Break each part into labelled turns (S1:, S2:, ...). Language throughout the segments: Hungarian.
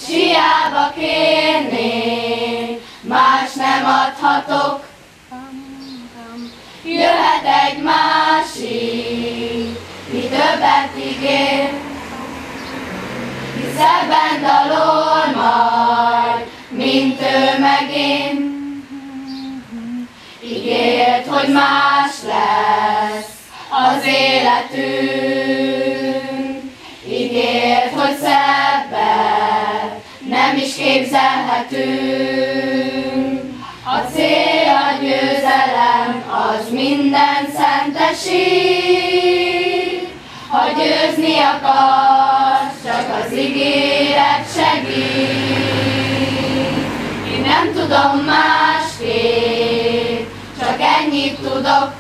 S1: hiába kérnék, más nem adhatok. Jöhet egy másik, mi többet ígér, hisz ebben dalol majd, mint ő meg én. Ígért, hogy más lesz az életünk, ígért, hogy szebbet nem is képzelhetünk. A cél, a győzelem, az minden szentesít. Ha győzni akarsz, csak az ígéret segít. Én nem tudom másképp, csak ennyit tudok.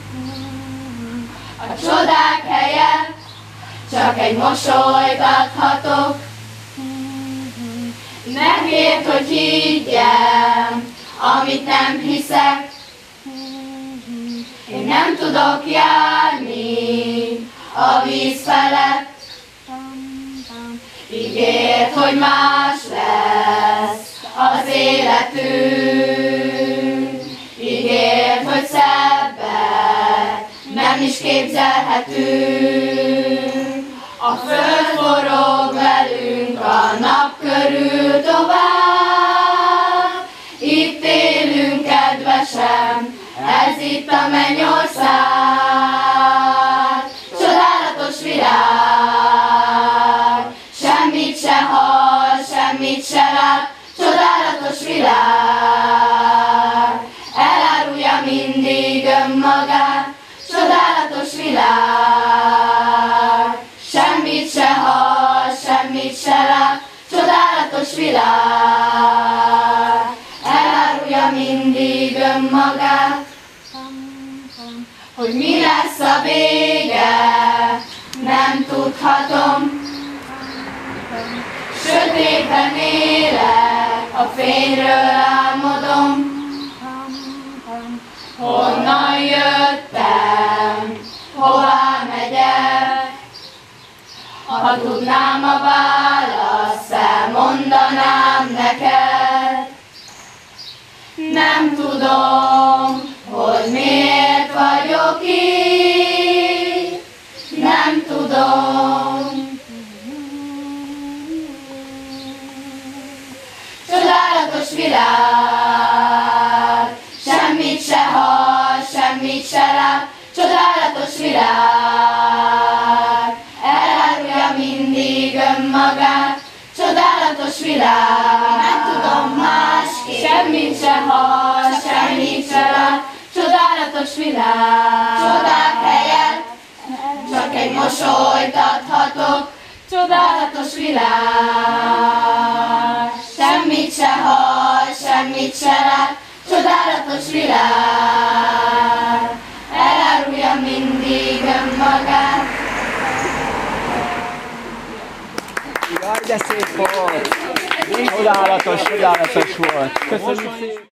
S1: A csodák helyett csak egy mosolyt adhatok. Ne kérd, hogy higgyem, amit nem hiszek. Én nem tudok járni a víz felett. Ígért, hogy más lesz az életünk. Ígért, hogy szebbet nem is képzelhetünk. A föld forog velünk a nap körül tovább. Itt élünk kedvesen, ez itt a mennyország. Csodálatos világ, semmit se hall, semmit se lát. Csodálatos világ, elárulja mindig önmagát. Csodálatos világ, semmit se hall, semmit se lát. Csodálatos világ, elárulja mindig önmagát. Hogy mi lesz a vége, nem tudhatom. Sötétben élek, a fényről álmodom. Honnan jöttem, hová megyek? Ha tudnám a választ, elmondanám neked. Nem tudom, hogy miért vagyok itt. Nem tudom. Csodálatos világ, semmit se hall, semmit se lát. Csodálatos világ, elárulja mindig önmagát. Csodálatos világ, nem tudom másképp. Semmit se hall, semmit se lát. Csodálatos világ, csodák helyett csak egy mosolyt adhatok. Csodálatos világ, semmit se hall, semmit se lát. Csodálatos világ, elárulja mindig önmagát.
S2: Jaj, de szép volt! Csodálatos, csodálatos volt! Köszönjük szépen!